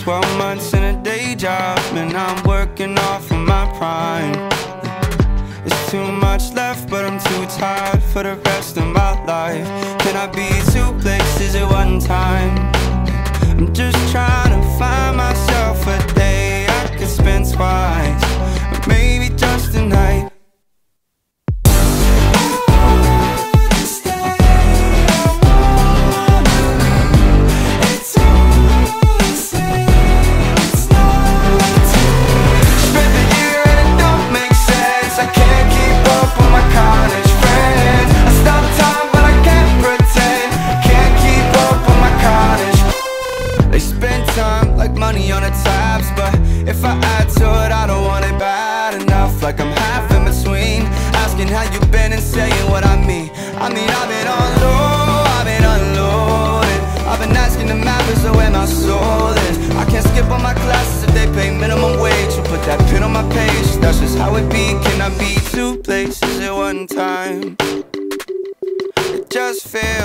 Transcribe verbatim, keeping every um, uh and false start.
twelve months in a day job, and I'm working off of my prime. There's too much left, but I'm too tired for the rest of my life. Can I be two places at one time? I'm just trying to find myself a day I could spend twice, or maybe just a night. Like I'm half in between, asking how you been and saying what I mean. I mean, I've been on low, I've been unloaded. I've been asking the mappers where my soul is. I can't skip on my classes if they pay minimum wage. So put that pin on my page, that's just how it be. Can I be two places at one time? It just feels